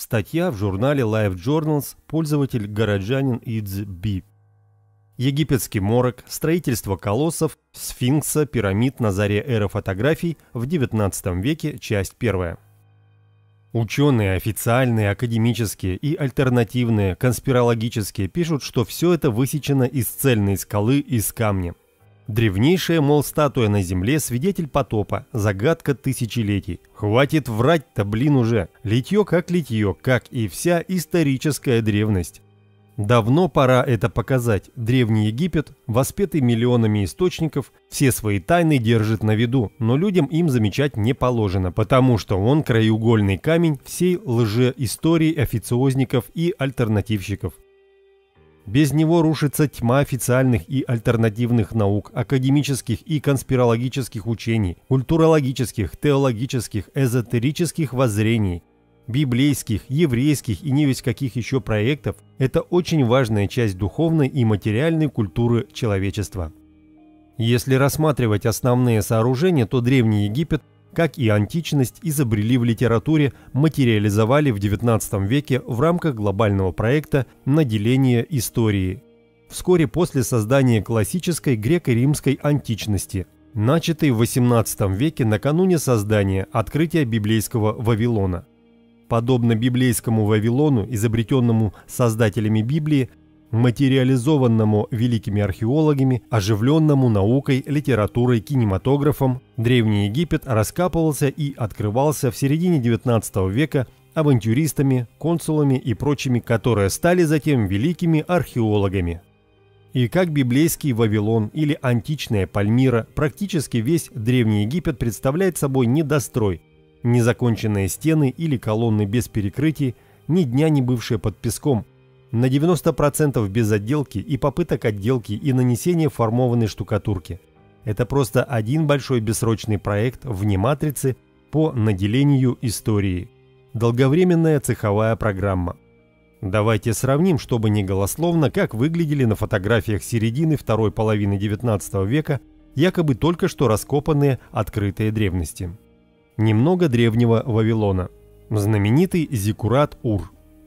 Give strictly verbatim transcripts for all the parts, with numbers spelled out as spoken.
Статья в журнале Life Journals, пользователь горожанин Идз Би. Египетский морок, строительство колоссов, сфинкса, пирамид на заре эры фотографий в девятнадцатом веке, часть первая. Ученые, официальные, академические и альтернативные, конспирологические пишут, что все это высечено из цельной скалы из камня. Древнейшая, мол, статуя на земле – свидетель потопа, загадка тысячелетий. Хватит врать-то, блин, уже. Литье как литье, как и вся историческая древность. Давно пора это показать. Древний Египет, воспетый миллионами источников, все свои тайны держит на виду, но людям им замечать не положено, потому что он краеугольный камень всей лжеистории официозников и альтернативщиков. Без него рушится тьма официальных и альтернативных наук, академических и конспирологических учений, культурологических, теологических, эзотерических воззрений, библейских, еврейских и не весь каких еще проектов. Это очень важная часть духовной и материальной культуры человечества. Если рассматривать основные сооружения, то Древний Египет, как и античность, изобрели в литературе, материализовали в девятнадцатом веке в рамках глобального проекта наделения истории. Вскоре после создания классической греко-римской античности, начатой в восемнадцатом веке накануне создания, открытия библейского Вавилона. Подобно библейскому Вавилону, изобретенному создателями Библии, материализованному великими археологами, оживленному наукой, литературой, кинематографом, Древний Египет раскапывался и открывался в середине девятнадцатого века авантюристами, консулами и прочими, которые стали затем великими археологами. И как библейский Вавилон или античная Пальмира, практически весь Древний Египет представляет собой недострой, незаконченные стены или колонны без перекрытий, ни дня не бывшие под песком, на девяносто процентов без отделки и попыток отделки и нанесения формованной штукатурки. Это просто один большой бессрочный проект вне матрицы по наделению истории. Долговременная цеховая программа. Давайте сравним, чтобы не голословно, как выглядели на фотографиях середины второй половины девятнадцатого века якобы только что раскопанные открытые древности. Немного древнего Вавилона. Знаменитый Зиккурат-Ур.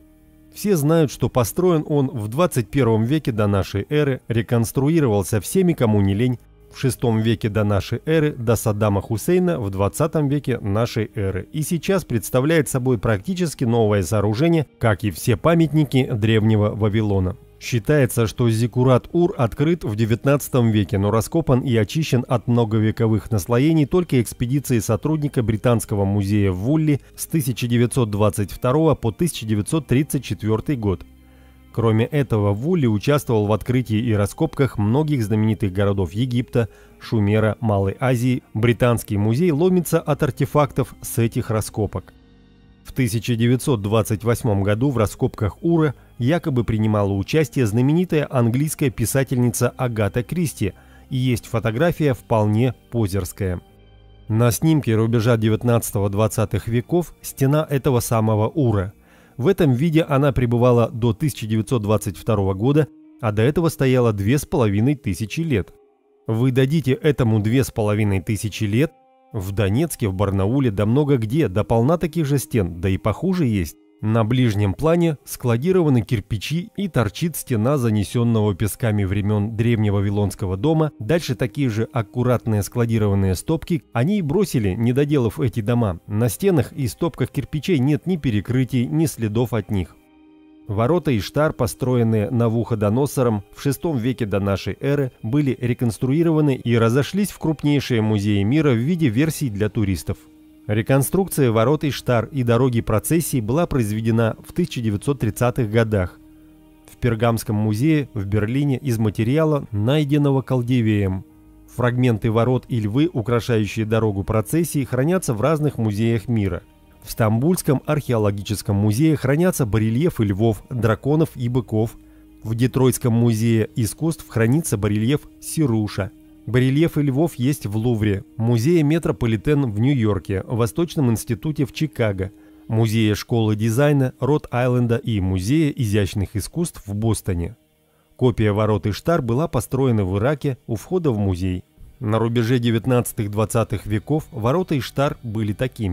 Все знают, что построен он в двадцать первом веке до нашей эры, реконструировался всеми, кому не лень, в шестом веке до нашей эры до Саддама Хусейна в двадцатом веке нашей эры и сейчас представляет собой практически новое сооружение, как и все памятники древнего Вавилона. Считается, что Зиккурат-Ур открыт в девятнадцатом веке, но раскопан и очищен от многовековых наслоений только экспедицией сотрудника Британского музея в Вулли с тысяча девятьсот двадцать второго по тысяча девятьсот тридцать четвёртый год. Кроме этого, Вулли участвовал в открытии и раскопках многих знаменитых городов Египта, Шумера, Малой Азии. Британский музей ломится от артефактов с этих раскопок. В тысяча девятьсот двадцать восьмом году в раскопках Ура якобы принимала участие знаменитая английская писательница Агата Кристи, и есть фотография вполне позерская. На снимке рубежа девятнадцатого-двадцатых веков стена этого самого Ура. В этом виде она пребывала до тысяча девятьсот двадцать второго года, а до этого стояла две с половиной тысячи лет. Вы дадите этому две с половиной тысячи лет? В Донецке, в Барнауле, да много где, да полна таких же стен, да и похуже есть. На ближнем плане складированы кирпичи и торчит стена занесенного песками времен древнего Вавилонского дома. Дальше такие же аккуратные складированные стопки. Они и бросили, не доделав эти дома. На стенах и стопках кирпичей нет ни перекрытий, ни следов от них. Ворота Иштар, построенные Навуходоносором в шестом веке до нашей эры, были реконструированы и разошлись в крупнейшие музеи мира в виде версий для туристов. Реконструкция ворот Иштар и дороги процессий была произведена в тысяча девятьсот тридцатых годах в Пергамском музее в Берлине из материала, найденного Калдевеем. Фрагменты ворот и львы, украшающие дорогу процессий, хранятся в разных музеях мира. В Стамбульском археологическом музее хранятся барельефы львов, драконов и быков. В Детройтском музее искусств хранится барельеф Сируша. Барельефы львов есть в Лувре, музее Метрополитен в Нью-Йорке, Восточном институте в Чикаго, музее школы дизайна Род-Айленда и музее изящных искусств в Бостоне. Копия ворот Иштар была построена в Ираке у входа в музей. На рубеже девятнадцатого-двадцатых веков ворота Иштар были такими.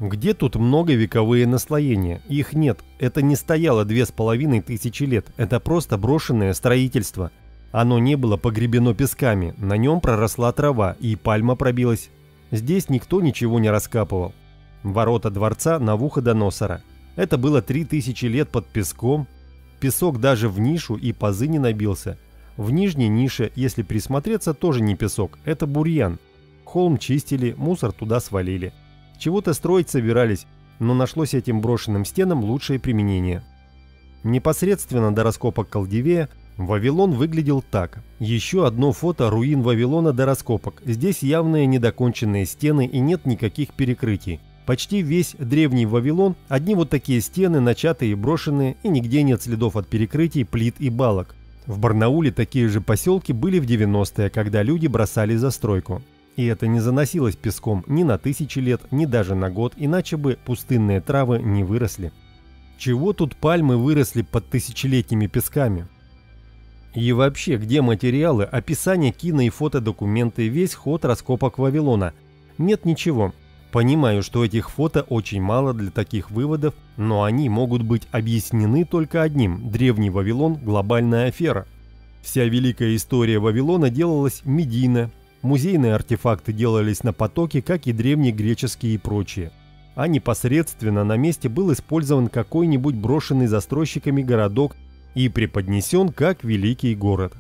Где тут многовековые наслоения? Их нет. Это не стояло две с половиной тысячи лет. Это просто брошенное строительство. Оно не было погребено песками. На нем проросла трава, и пальма пробилась. Здесь никто ничего не раскапывал. Ворота дворца Навуходоносора. Это было три тысячи лет под песком. Песок даже в нишу и пазы не набился. В нижней нише, если присмотреться, тоже не песок. Это бурьян. Холм чистили, мусор туда свалили. Чего-то строить собирались, но нашлось этим брошенным стенам лучшее применение. Непосредственно до раскопок Калдивея Вавилон выглядел так. Еще одно фото руин Вавилона до раскопок. Здесь явные недоконченные стены и нет никаких перекрытий. Почти весь древний Вавилон – одни вот такие стены, начатые и брошенные, и нигде нет следов от перекрытий, плит и балок. В Барнауле такие же поселки были в девяностые, когда люди бросали застройку. И это не заносилось песком ни на тысячи лет, ни даже на год, иначе бы пустынные травы не выросли. Чего тут пальмы выросли под тысячелетними песками? И вообще, где материалы, описание, кино и фотодокументы, весь ход раскопок Вавилона? Нет ничего. Понимаю, что этих фото очень мало для таких выводов, но они могут быть объяснены только одним – древний Вавилон – глобальная афера. Вся великая история Вавилона делалась медийно. Музейные артефакты делались на потоке, как и древнегреческие и прочие. А непосредственно на месте был использован какой-нибудь брошенный застройщиками городок и преподнесен как великий город.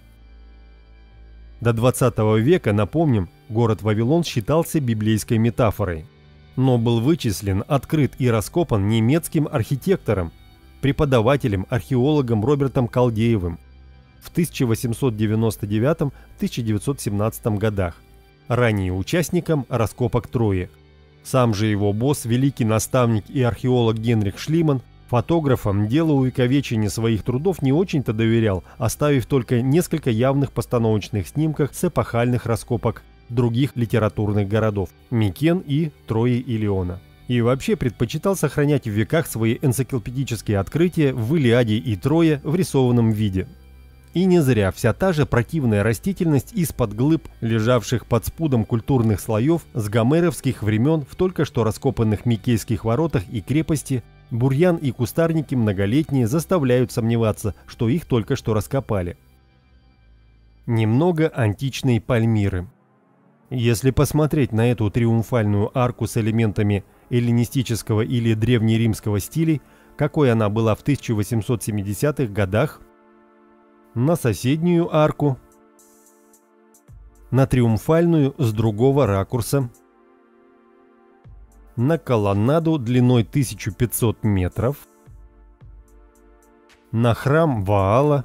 До двадцатого века, напомним, город Вавилон считался библейской метафорой, но был вычислен, открыт и раскопан немецким архитектором, преподавателем, археологом Робертом Калдеевым в тысяча восемьсот девяносто девятом — тысяча девятьсот семнадцатом годах, ранее участником раскопок Трои. Сам же его босс, великий наставник и археолог Генрих Шлиман, фотографам делу увековечения своих трудов не очень-то доверял, оставив только несколько явных постановочных снимков с эпохальных раскопок других литературных городов – Микен и Трои Илиона. И вообще предпочитал сохранять в веках свои энциклопедические открытия в Илиаде и Трое в рисованном виде. И не зря вся та же противная растительность из-под глыб, лежавших под спудом культурных слоев с гомеровских времен в только что раскопанных Микейских воротах и крепости, бурьян и кустарники многолетние заставляют сомневаться, что их только что раскопали. Немного античной Пальмиры. Если посмотреть на эту триумфальную арку с элементами эллинистического или древнеримского стилей, какой она была в тысяча восемьсот семидесятых годах, на соседнюю арку, на триумфальную с другого ракурса, на колоннаду длиной тысяча пятьсот метров, на храм Ваала,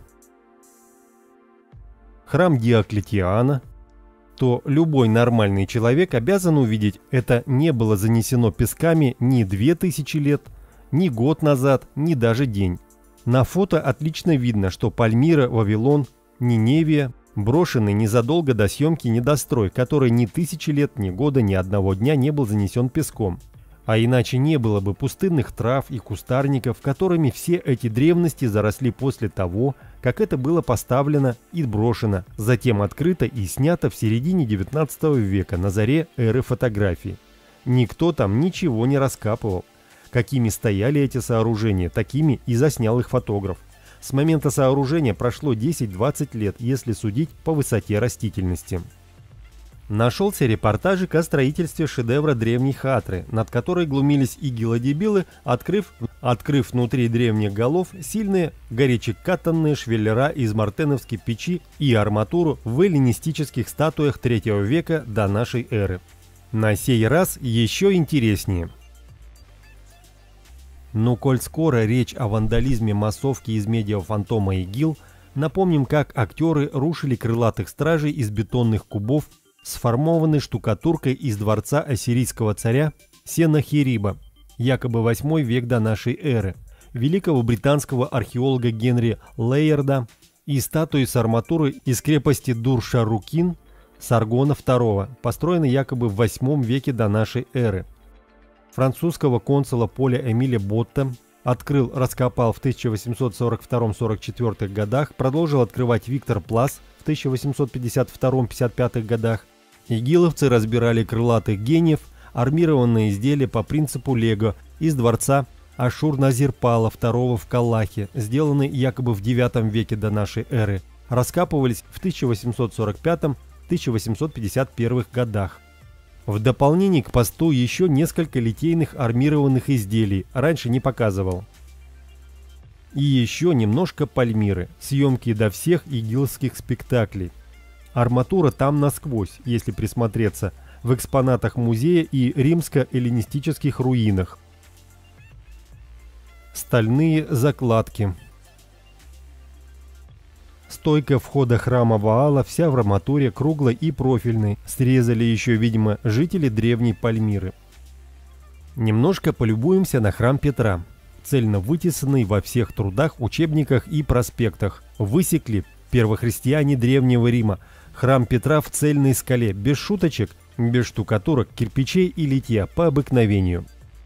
храм Диоклетиана, то любой нормальный человек обязан увидеть, это не было занесено песками ни две тысячи лет, ни год назад, ни даже день. На фото отлично видно, что Пальмира, Вавилон, Ниневия брошены незадолго до съемки недострой, который ни тысячи лет, ни года, ни одного дня не был занесен песком. А иначе не было бы пустынных трав и кустарников, которыми все эти древности заросли после того, как это было поставлено и брошено, затем открыто и снято в середине девятнадцатого века на заре эры фотографии. Никто там ничего не раскапывал. Какими стояли эти сооружения, такими и заснял их фотограф. С момента сооружения прошло десять-двадцать лет, если судить по высоте растительности. Нашелся репортажик о строительстве шедевра древней Хатры, над которой глумились и гилодебилы, открыв, открыв внутри древних голов сильные горячекатанные швеллера из мартеновской печи и арматуру в эллинистических статуях третьего века до нашей эры. На сей раз еще интереснее. Но коль скоро речь о вандализме массовки из медиафантома ИГИЛ, напомним, как актеры рушили крылатых стражей из бетонных кубов, сформованной штукатуркой из дворца ассирийского царя Сеннахериба, якобы восьмой век до нашей эры, великого британского археолога Генри Лейерда и статуи с арматурой из крепости Дур-Шарукин Саргона второго, построенной якобы в восьмом веке до нашей эры. Французского консула Поля Эмиля Ботта открыл, раскопал в тысяча восемьсот сорок втором — сорок четвёртых годах, продолжил открывать Виктор Плас в тысяча восемьсот пятьдесят втором — пятьдесят пятых годах. Игиловцы разбирали крылатых гениев, армированные изделия по принципу Лего из дворца Ашур-Назирпала второго в Калахе, сделанные якобы в девятом веке до нашей эры, раскапывались в тысяча восемьсот сорок пятом — тысяча восемьсот пятьдесят первых годах. В дополнение к посту еще несколько литейных армированных изделий, раньше не показывал. И еще немножко Пальмиры, съемки до всех игилских спектаклей. Арматура там насквозь, если присмотреться, в экспонатах музея и римско-эллинистических руинах. Стальные закладки. Стойка входа храма Ваала вся в арматуре круглой и профильной, срезали еще, видимо, жители древней Пальмиры. Немножко полюбуемся на храм Петра, цельно вытесанный во всех трудах, учебниках и проспектах. Высекли первохристиане древнего Рима храм Петра в цельной скале, без шуточек, без штукатурок, кирпичей и литья, по обыкновению.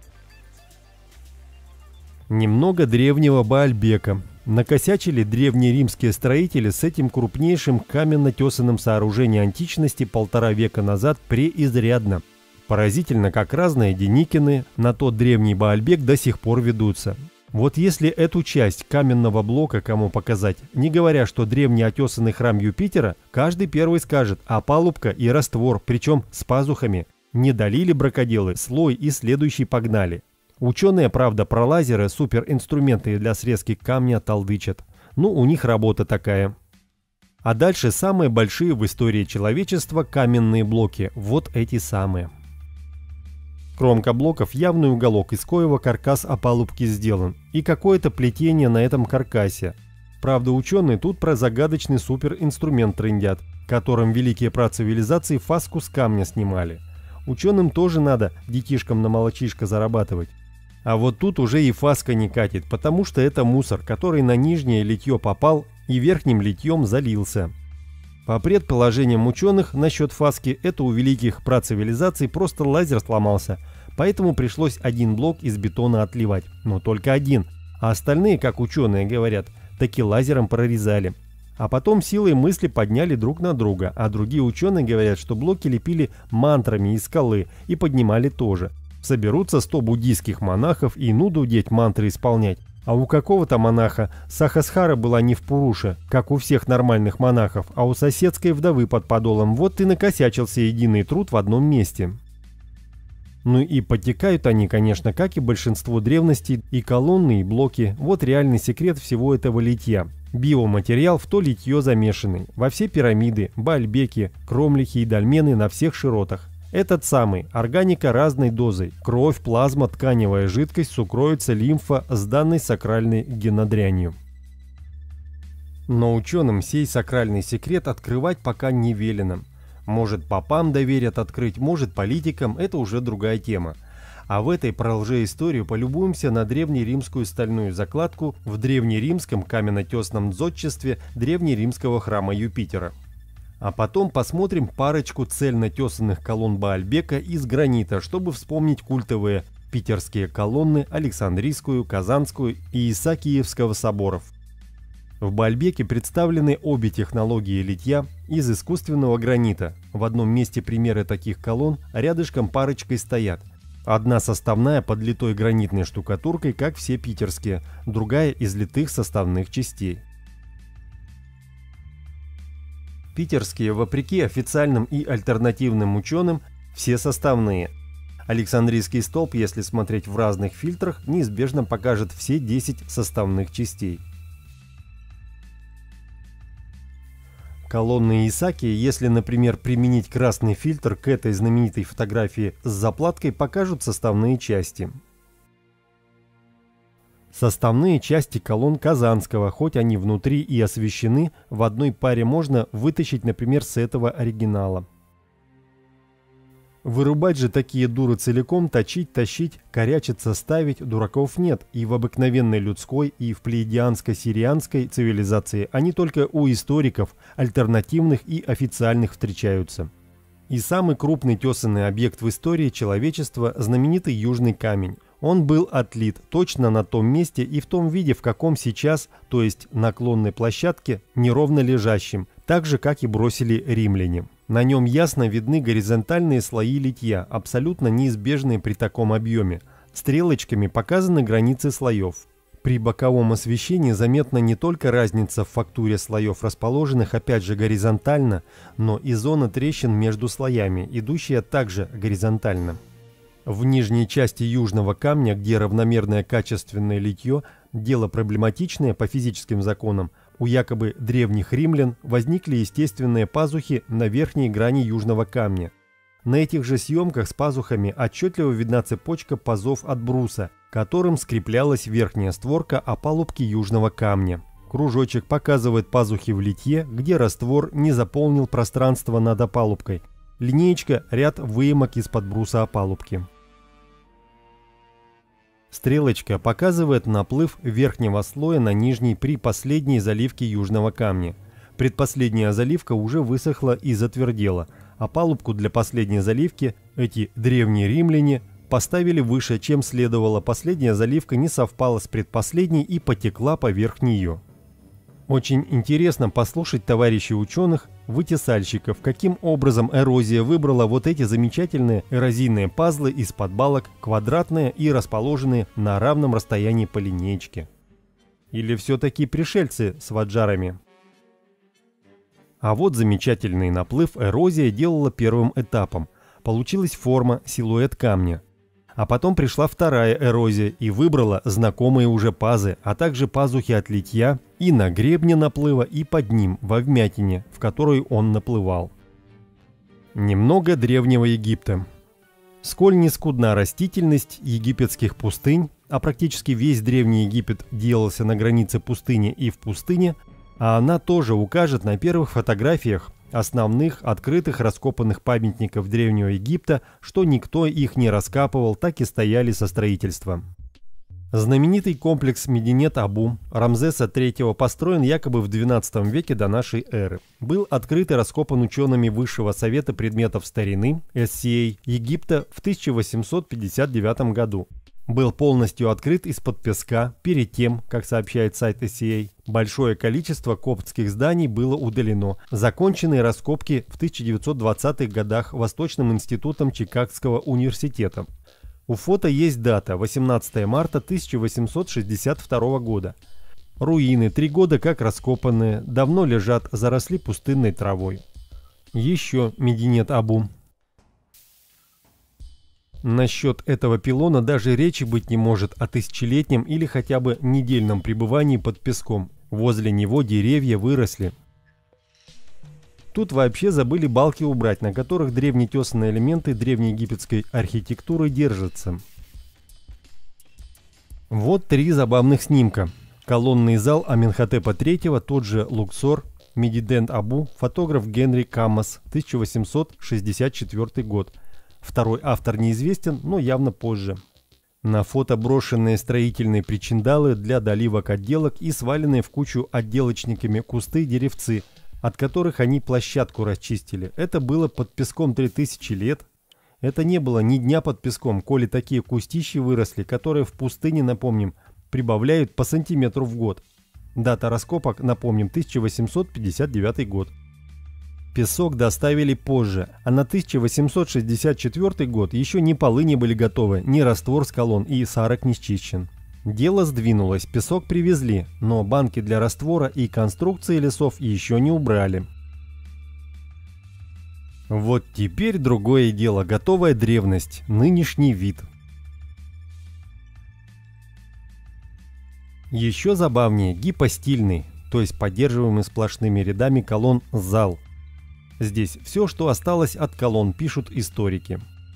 Немного древнего Баальбека. Накосячили древние римские строители с этим крупнейшим каменно-тесанным сооружением античности полтора века назад преизрядно. Поразительно, как разные Деникины на тот древний Баальбек до сих пор ведутся. Вот если эту часть каменного блока кому показать, не говоря, что древний отесанный храм Юпитера, каждый первый скажет, а палубка и раствор, причем с пазухами. Не долили бракоделы, слой и следующий погнали. Ученые, правда, про лазеры, суперинструменты для срезки камня толдычат. Ну, у них работа такая. А дальше самые большие в истории человечества каменные блоки. Вот эти самые. Кромка блоков явный уголок, из коего каркас опалубки сделан. И какое-то плетение на этом каркасе. Правда, ученые тут про загадочный суперинструмент трындят, которым великие працивилизации фаску с камня снимали. Ученым тоже надо детишкам на молочишко зарабатывать. А вот тут уже и фаска не катит, потому что это мусор, который на нижнее литье попал и верхним литьем залился. По предположениям ученых насчет фаски, это у великих працивилизаций просто лазер сломался, поэтому пришлось один блок из бетона отливать, но только один, а остальные, как ученые говорят, таки лазером прорезали. А потом силой мысли подняли друг на друга, а другие ученые говорят, что блоки лепили мантрами из скалы и поднимали тоже. Соберутся сто буддийских монахов и ну дудеть мантры исполнять. А у какого-то монаха Сахасхара была не в Пуруше, как у всех нормальных монахов, а у соседской вдовы под подолом. Вот и накосячился единый труд в одном месте. Ну и подтекают они, конечно, как и большинство древностей, и колонны, и блоки. Вот реальный секрет всего этого литья. Биоматериал в то литье замешанный. Во все пирамиды, баальбеки, кромлихи и дольмены на всех широтах. Этот самый, органика разной дозой, кровь, плазма, тканевая жидкость, сукровица, лимфа с данной сакральной генодрянью. Но ученым сей сакральный секрет открывать пока не велено. Может, попам доверят открыть, может, политикам, это уже другая тема. А в этой про лжеисторию полюбуемся на древнеримскую стальную закладку в древнеримском каменно-тесном зодчестве древнеримского храма Юпитера. А потом посмотрим парочку цельно-тесанных колонн Баальбека из гранита, чтобы вспомнить культовые питерские колонны Александрийскую, Казанскую и Исаакиевского соборов. В Баальбеке представлены обе технологии литья из искусственного гранита. В одном месте примеры таких колонн рядышком парочкой стоят. Одна составная под литой гранитной штукатуркой, как все питерские, другая из литых составных частей. Питерские, вопреки официальным и альтернативным ученым, все составные. Александрийский столб, если смотреть в разных фильтрах, неизбежно покажет все десять составных частей. Колонны Исаакия, если, например, применить красный фильтр к этой знаменитой фотографии с заплаткой, покажут составные части. Составные части колонн Казанского, хоть они внутри и освещены, в одной паре можно вытащить, например, с этого оригинала. Вырубать же такие дуры целиком, точить, тащить, корячиться, ставить дураков нет. И в обыкновенной людской, и в плеядианско-сирианской цивилизации они только у историков, альтернативных и официальных встречаются. И самый крупный тесанный объект в истории человечества – знаменитый Южный камень. Он был отлит точно на том месте и в том виде, в каком сейчас, то есть наклонной площадке, неровно лежащем, так же, как и бросили римляне. На нем ясно видны горизонтальные слои литья, абсолютно неизбежные при таком объеме. Стрелочками показаны границы слоев. При боковом освещении заметна не только разница в фактуре слоев, расположенных опять же горизонтально, но и зона трещин между слоями, идущая также горизонтально. В нижней части южного камня, где равномерное качественное литье, дело проблематичное по физическим законам, у якобы древних римлян возникли естественные пазухи на верхней грани южного камня. На этих же съемках с пазухами отчетливо видна цепочка пазов от бруса, которым скреплялась верхняя створка опалубки южного камня. Кружочек показывает пазухи в литье, где раствор не заполнил пространство над опалубкой. Линеечка – ряд выемок из-под бруса опалубки. Стрелочка показывает наплыв верхнего слоя на нижний при последней заливке южного камня. Предпоследняя заливка уже высохла и затвердела, а палубку для последней заливки эти древние римляне поставили выше, чем следовало. Последняя заливка не совпала с предпоследней и потекла поверх нее. Очень интересно послушать товарищей ученых, вытесальщиков, каким образом эрозия выбрала вот эти замечательные эрозийные пазлы из-под балок, квадратные и расположенные на равном расстоянии по линеечке. Или все-таки пришельцы с ваджарами? А вот замечательный наплыв эрозия делала первым этапом. Получилась форма, силуэт камня. А потом пришла вторая эрозия и выбрала знакомые уже пазы, а также пазухи от литья и на гребне наплыва, и под ним, во вмятине, в которую он наплывал. Немного Древнего Египта. Сколь не скудна растительность египетских пустынь, а практически весь Древний Египет делался на границе пустыни и в пустыне, а она тоже укажет на первых фотографиях основных открытых раскопанных памятников Древнего Египта, что никто их не раскапывал, так и стояли со строительства. Знаменитый комплекс Мединет-Абу Рамзеса третьего построен якобы в двенадцатом веке до нашей эры. Был открыт и раскопан учеными Высшего совета предметов старины эс си эй Египта в тысяча восемьсот пятьдесят девятом году. Был полностью открыт из-под песка. Перед тем, как сообщает сайт эс си эй, большое количество коптских зданий было удалено. Законченные раскопки в тысяча девятьсот двадцатых годах Восточным институтом Чикагского университета. У фото есть дата восемнадцатое марта тысяча восемьсот шестьдесят второго года. Руины, три года как раскопанные, давно лежат, заросли пустынной травой. Еще Мединет-Абу. Насчет этого пилона даже речи быть не может о тысячелетнем или хотя бы недельном пребывании под песком. Возле него деревья выросли. Тут вообще забыли балки убрать, на которых древнетесанные элементы древнеегипетской архитектуры держатся. Вот три забавных снимка. Колонный зал Аменхотепа третьего, тот же Луксор, Мединет-Абу, фотограф Генри Каммас, тысяча восемьсот шестьдесят четвёртый год. Второй автор неизвестен, но явно позже. На фото брошенные строительные причиндалы для доливок отделок и сваленные в кучу отделочниками кусты-деревцы, от которых они площадку расчистили. Это было под песком три тысячи лет. Это не было ни дня под песком, коли такие кустищи выросли, которые в пустыне, напомним, прибавляют по сантиметру в год. Дата раскопок, напомним, тысяча восемьсот пятьдесят девятый год. Песок доставили позже, а на тысяча восемьсот шестьдесят четвёртый год еще ни полы не были готовы, ни раствор с колонн и сарок не счищен. Дело сдвинулось, песок привезли, но банки для раствора и конструкции лесов еще не убрали. Вот теперь другое дело, готовая древность, нынешний вид. Еще забавнее гипостильный, то есть поддерживаемый сплошными рядами колонн зал. Здесь все, что осталось от колонн, пишут историки.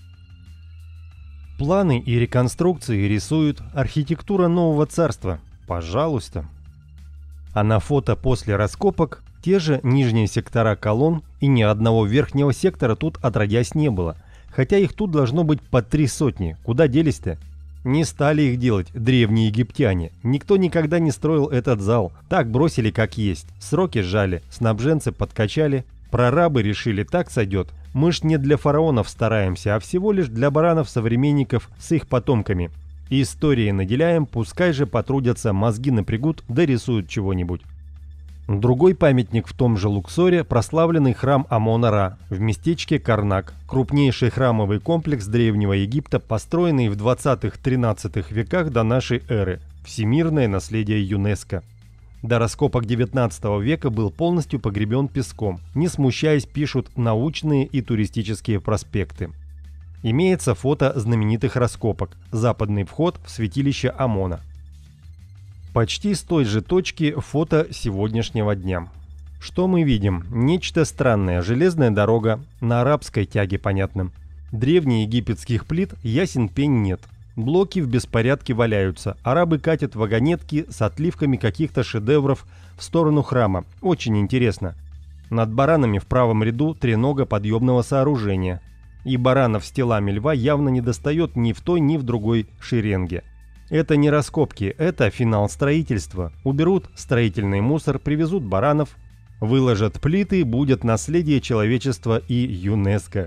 Планы и реконструкции рисуют архитектура нового царства. Пожалуйста. А на фото после раскопок те же нижние сектора колонн, и ни одного верхнего сектора тут отродясь не было. Хотя их тут должно быть по три сотни. Куда делись-то? Не стали их делать древние египтяне. Никто никогда не строил этот зал. Так бросили как есть. Сроки сжали, снабженцы подкачали. Прорабы решили, так сойдет. Мы ж не для фараонов стараемся, а всего лишь для баранов-современников с их потомками. Истории наделяем, пускай же потрудятся, мозги напрягут, да рисуют чего-нибудь. Другой памятник в том же Луксоре – прославленный храм Амона-Ра в местечке Карнак, крупнейший храмовый комплекс Древнего Египта, построенный в двадцатых-тринадцатых веках до нашей эры, всемирное наследие ЮНЕСКО. До раскопок девятнадцатого века был полностью погребен песком, не смущаясь, пишут научные и туристические проспекты. Имеется фото знаменитых раскопок – западный вход в святилище Амона. Почти с той же точки фото сегодняшнего дня. Что мы видим? Нечто странное. Железная дорога, на арабской тяге понятно. Древнеегипетских плит ясен пень нет. Блоки в беспорядке валяются. Арабы катят вагонетки с отливками каких-то шедевров в сторону храма. Очень интересно. Над баранами в правом ряду тренога подъемного сооружения. И баранов с телами льва явно не достает ни в той, ни в другой шеренге. Это не раскопки, это финал строительства. Уберут строительный мусор, привезут баранов, выложат плиты, будет наследие человечества и ЮНЕСКО.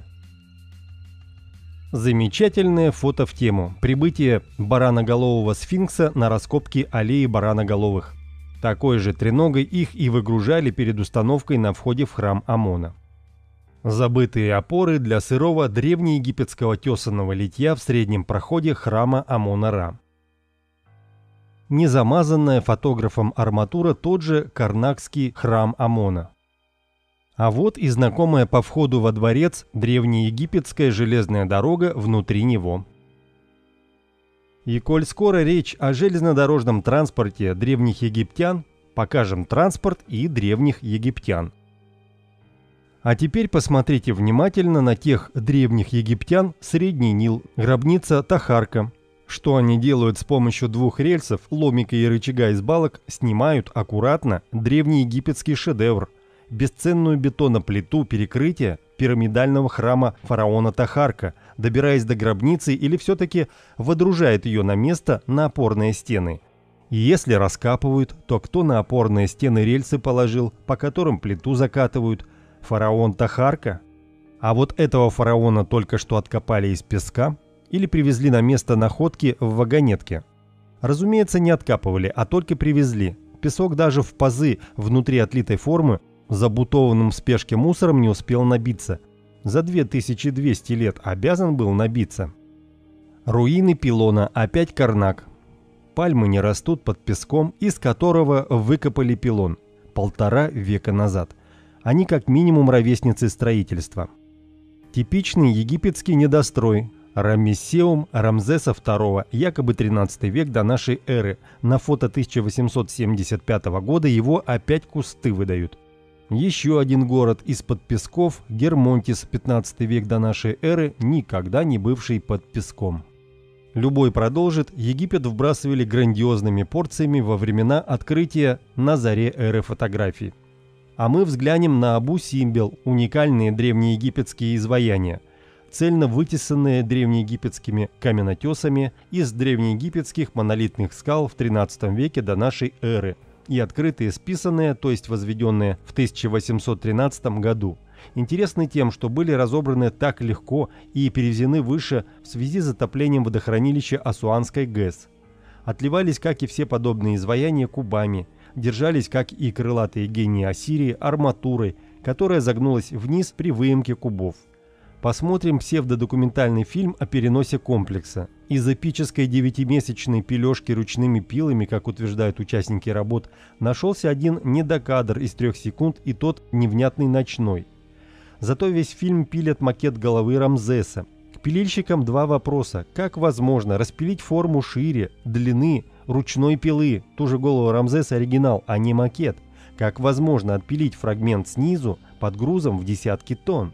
Замечательное фото в тему. Прибытие бараноголового сфинкса на раскопки аллеи бараноголовых. Такой же треногой их и выгружали перед установкой на входе в храм Амона. Забытые опоры для сырого древнеегипетского тесаного литья в среднем проходе храма Амона-Ра. Незамазанная фотографом арматура, тот же карнакский храм Амона. А вот и знакомая по входу во дворец древнеегипетская железная дорога внутри него. И коль скоро речь о железнодорожном транспорте древних египтян, покажем транспорт и древних египтян. А теперь посмотрите внимательно на тех древних египтян Средний Нил, гробница Тахарка. Что они делают с помощью двух рельсов, ломика и рычага из балок, снимают аккуратно древнеегипетский шедевр, бесценную бетоноплиту перекрытия пирамидального храма фараона Тахарка, добираясь до гробницы или все-таки водружает ее на место на опорные стены. И если раскапывают, то кто на опорные стены рельсы положил, по которым плиту закатывают? Фараон Тахарка? А вот этого фараона только что откопали из песка или привезли на место находки в вагонетке? Разумеется, не откапывали, а только привезли. Песок даже в пазы внутри отлитой формы забутованным в спешке мусором не успел набиться. За две тысячи двести лет обязан был набиться. Руины пилона, опять Карнак. Пальмы не растут под песком, из которого выкопали пилон полтора века назад. Они как минимум ровесницы строительства. Типичный египетский недострой. Рамессеум Рамзеса второго, якобы тринадцатый век до нашей эры. На фото тысяча восемьсот семьдесят пятого года его опять кусты выдают. Еще один город из-под песков, Гермонтис, пятнадцатый век до нашей эры, никогда не бывший под песком. Любой продолжит, Египет вбрасывали грандиозными порциями во времена открытия на заре эры фотографий. А мы взглянем на Абу-Симбел, уникальные древнеегипетские изваяния, цельно вытесанные древнеегипетскими каменотесами из древнеегипетских монолитных скал в тринадцатом веке до нашей эры и открытые списанные, то есть возведенные в тысяча восемьсот тринадцатом году. Интересны тем, что были разобраны так легко и перевезены выше в связи с затоплением водохранилища Асуанской ГЭС. Отливались, как и все подобные изваяния, кубами, держались, как и крылатые гении Ассирии, арматурой, которая загнулась вниз при выемке кубов. Посмотрим псевдодокументальный фильм о переносе комплекса. Из эпической девятимесячной пилежки ручными пилами, как утверждают участники работ, нашелся один недокадр из трех секунд, и тот невнятный ночной. Зато весь фильм пилят макет головы Рамзеса. К пилильщикам два вопроса. Как возможно распилить форму шире, длины ручной пилы, ту же голову Рамзеса оригинал, а не макет? Как возможно отпилить фрагмент снизу под грузом в десятки тонн?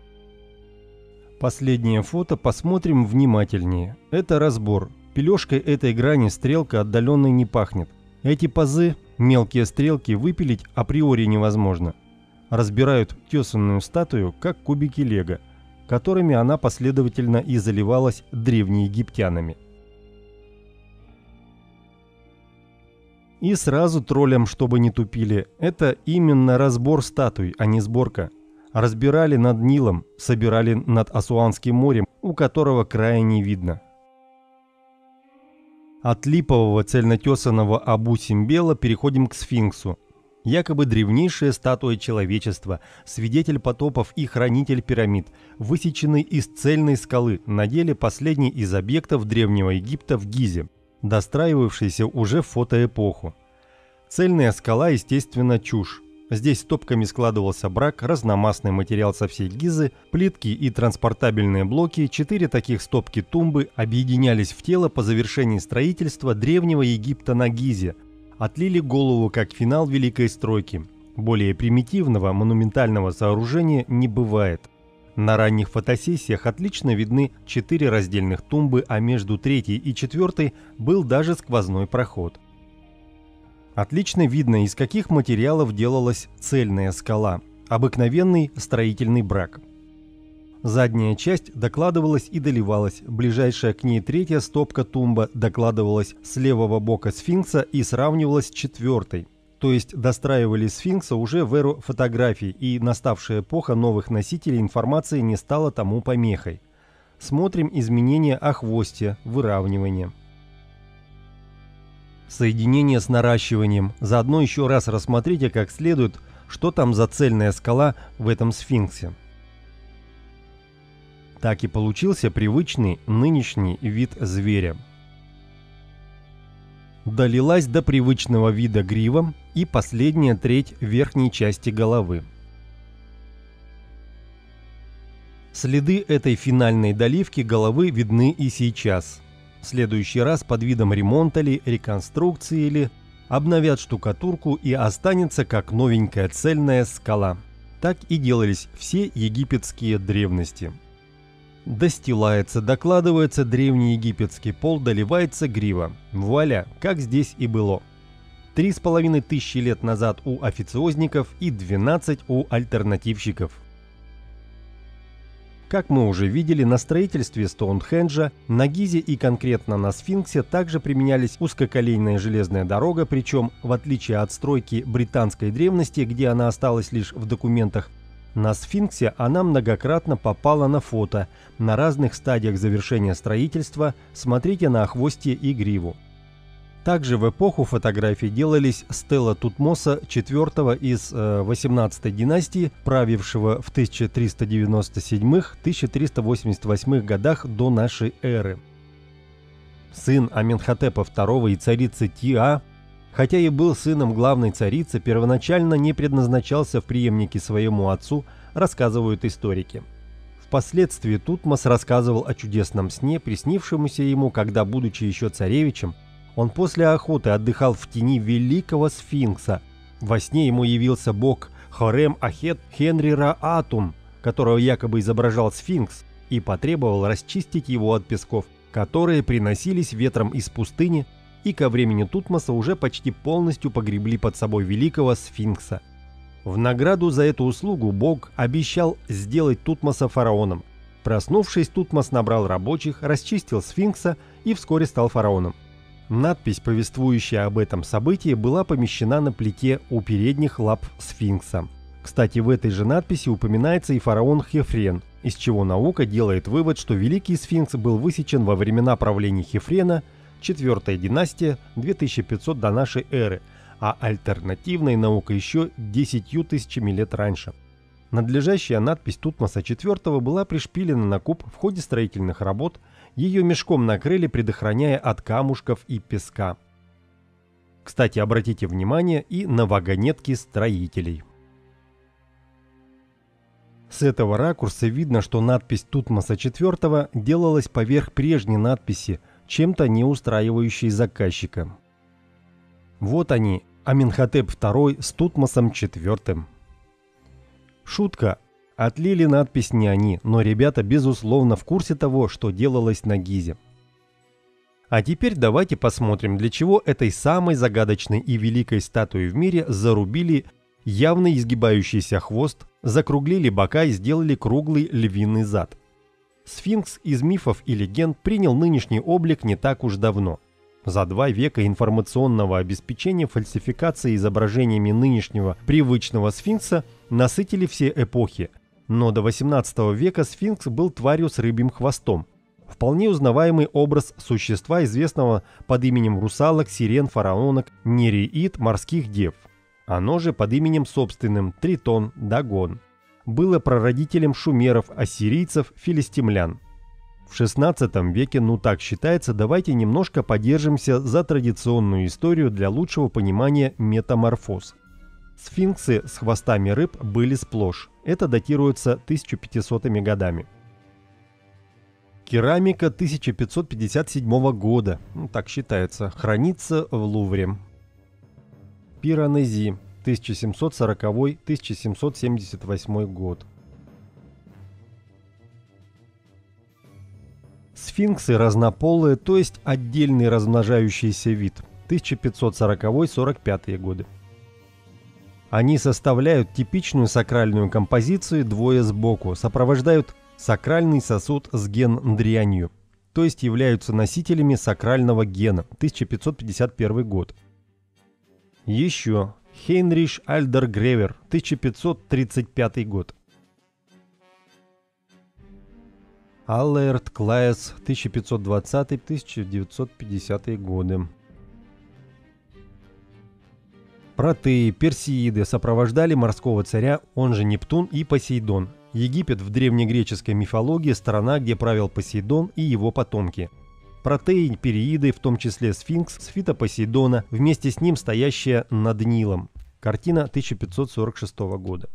Последнее фото посмотрим внимательнее. Это разбор. Пилежкой этой грани стрелка отдаленной не пахнет. Эти пазы, мелкие стрелки, выпилить априори невозможно. Разбирают тесанную статую, как кубики лего, которыми она последовательно и заливалась древнеегиптянами. И сразу троллям, чтобы не тупили, это именно разбор статуй, а не сборка. Разбирали над Нилом, собирали над Асуанским морем, у которого края не видно. От липового цельнотесанного Абу-Симбела переходим к сфинксу. Якобы древнейшая статуя человечества, свидетель потопов и хранитель пирамид, высеченный из цельной скалы, на деле последний из объектов Древнего Египта в Гизе, достраивавшийся уже в фотоэпоху. Цельная скала, естественно, чушь. Здесь стопками складывался брак, разномастный материал со всей Гизы, плитки и транспортабельные блоки, четыре таких стопки тумбы объединялись в тело по завершении строительства Древнего Египта на Гизе, отлили голову как финал Великой Стройки. Более примитивного монументального сооружения не бывает. На ранних фотосессиях отлично видны четыре раздельных тумбы, а между третьей и четвертой был даже сквозной проход. Отлично видно, из каких материалов делалась цельная скала, обыкновенный строительный брак. Задняя часть докладывалась и доливалась, ближайшая к ней третья стопка тумба докладывалась с левого бока сфинкса и сравнивалась с четвертой. То есть достраивали сфинкса уже в эру фотографий, и наставшая эпоха новых носителей информации не стала тому помехой. Смотрим изменения охвостья, выравнивание. Соединение с наращиванием. Заодно еще раз рассмотрите как следует, что там за цельная скала в этом сфинксе. Так и получился привычный нынешний вид зверя. Долилась до привычного вида грива и последняя треть верхней части головы. Следы этой финальной доливки головы видны и сейчас. В следующий раз под видом ремонта ли, реконструкции ли, обновят штукатурку и останется как новенькая цельная скала. Так и делались все египетские древности. Достилается, докладывается древний египетский пол, доливается грива. Вуаля, как здесь и было. Три с половиной тысячи лет назад у официозников и двенадцать у альтернативщиков. Как мы уже видели, на строительстве Стоунхенджа, на Гизе и конкретно на Сфинксе также применялись узкоколейная железная дорога, причем, в отличие от стройки британской древности, где она осталась лишь в документах, на Сфинксе она многократно попала на фото на разных стадиях завершения строительства, смотрите на охвостье и гриву. Также в эпоху фотографий делались стела Тутмоса четвёртого из э, восемнадцатой династии, правившего в тысяча триста девяносто седьмом — тысяча триста восемьдесят восьмом годах до нашей эры. Сын Аменхотепа второго и царицы Тиа, хотя и был сыном главной царицы, первоначально не предназначался в преемнике своему отцу, рассказывают историки. Впоследствии Тутмос рассказывал о чудесном сне, приснившемуся ему, когда, будучи еще царевичем, он после охоты отдыхал в тени великого сфинкса. Во сне ему явился бог Хорем-Ахет Хенри-Ра-Атум, которого якобы изображал сфинкс, и потребовал расчистить его от песков, которые приносились ветром из пустыни, и ко времени Тутмоса уже почти полностью погребли под собой великого сфинкса. В награду за эту услугу бог обещал сделать Тутмоса фараоном. Проснувшись, Тутмос набрал рабочих, расчистил сфинкса и вскоре стал фараоном. Надпись, повествующая об этом событии, была помещена на плите у передних лап сфинкса. Кстати, в этой же надписи упоминается и фараон Хефрен, из чего наука делает вывод, что великий сфинкс был высечен во времена правления Хефрена, четвёртая династия, две тысячи пятьсот до нашей эры, а альтернативная наука еще десятью тысячами лет раньше. Надлежащая надпись Тутмоса четвёртого была пришпилена на куб в ходе строительных работ, ее мешком накрыли, предохраняя от камушков и песка. Кстати, обратите внимание и на вагонетки строителей. С этого ракурса видно, что надпись Тутмоса четвёртого делалась поверх прежней надписи, чем-то не устраивающей заказчика. Вот они, Аменхотеп второй с Тутмосом четвёртым. Шутка. Отлили надпись не они, но ребята безусловно в курсе того, что делалось на Гизе. А теперь давайте посмотрим, для чего этой самой загадочной и великой статуи в мире зарубили явно изгибающийся хвост, закруглили бока и сделали круглый львиный зад. Сфинкс из мифов и легенд принял нынешний облик не так уж давно. За два века информационного обеспечения фальсификации изображениями нынешнего привычного сфинкса насытили все эпохи, но до восемнадцатого века сфинкс был тварью с рыбьим хвостом. Вполне узнаваемый образ существа, известного под именем русалок, сирен, фараонок, нереид, морских дев. Оно же под именем собственным Тритон, Дагон. Было прародителем шумеров, ассирийцев, филистимлян. В шестнадцатом веке, ну так считается, давайте немножко подержимся за традиционную историю для лучшего понимания метаморфоз. Сфинксы с хвостами рыб были сплошь. Это датируется тысяча пятисотыми годами. Керамика тысяча пятьсот пятьдесят седьмого года, ну, так считается, хранится в Лувре. Пиранези, тысяча семьсот сороковой — тысяча семьсот семьдесят восьмой год. Сфинксы разнополые, то есть отдельный размножающийся вид, тысяча пятьсот сороковой — сорок пятый годы. Они составляют типичную сакральную композицию двое сбоку, сопровождают сакральный сосуд с ген-дрянью, то есть являются носителями сакрального гена, тысяча пятьсот пятьдесят первый год. Еще Хейнрих Альдергревер, тысяча пятьсот тридцать пятый год. Аллерт Клаес, тысяча пятьсот двадцатый — тысяча девятьсот пятидесятые годы. Протеи, персеиды сопровождали морского царя, он же Нептун и Посейдон. Египет в древнегреческой мифологии – страна, где правил Посейдон и его потомки. Протеи, перииды, в том числе сфинкс, сфита Посейдона, вместе с ним стоящая над Нилом. Картина тысяча пятьсот сорок шестого года.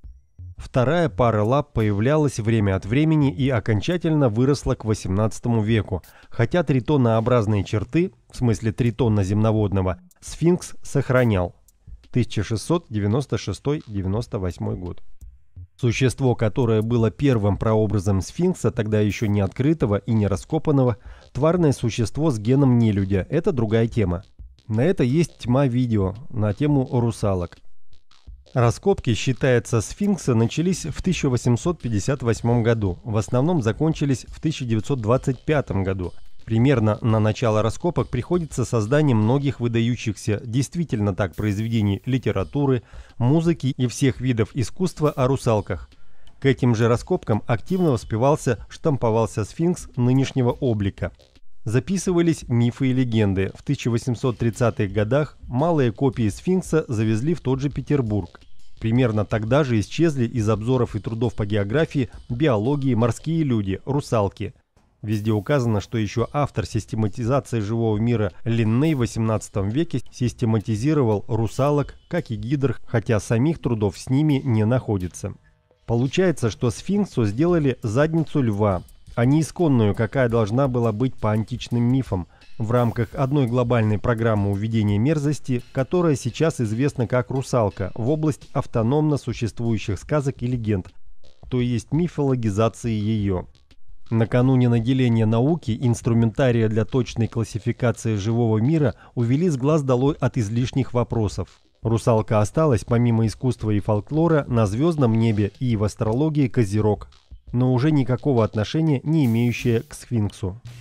Вторая пара лап появлялась время от времени и окончательно выросла к восемнадцатому веку, хотя тритонообразные черты, в смысле тритона земноводного, сфинкс сохранял. тысяча шестьсот девяносто шестой — девяносто восьмой год. Существо, которое было первым прообразом сфинкса, тогда еще не открытого и не раскопанного, тварное существо с геном нелюдя – это другая тема. На это есть тьма видео на тему русалок. Раскопки, считается, сфинкса начались в тысяча восемьсот пятьдесят восьмом году, в основном закончились в тысяча девятьсот двадцать пятом году. Примерно на начало раскопок приходится создание многих выдающихся, действительно так, произведений литературы, музыки и всех видов искусства о русалках. К этим же раскопкам активно воспевался, штамповался сфинкс нынешнего облика. Записывались мифы и легенды. В тысяча восемьсот тридцатых годах малые копии сфинкса завезли в тот же Петербург. Примерно тогда же исчезли из обзоров и трудов по географии, биологии, морские люди, русалки. Везде указано, что еще автор систематизации живого мира Линней в восемнадцатом веке систематизировал русалок, как и гидр, хотя самих трудов с ними не находится. Получается, что сфинксу сделали задницу льва, а не исконную, какая должна была быть по античным мифам, в рамках одной глобальной программы уведения мерзости, которая сейчас известна как русалка, в область автономно существующих сказок и легенд, то есть мифологизации ее. Накануне наделения науки инструментария для точной классификации живого мира увели с глаз долой от излишних вопросов. Русалка осталась, помимо искусства и фольклора, на звездном небе и в астрологии Козерог, но уже никакого отношения не имеющая к сфинксу.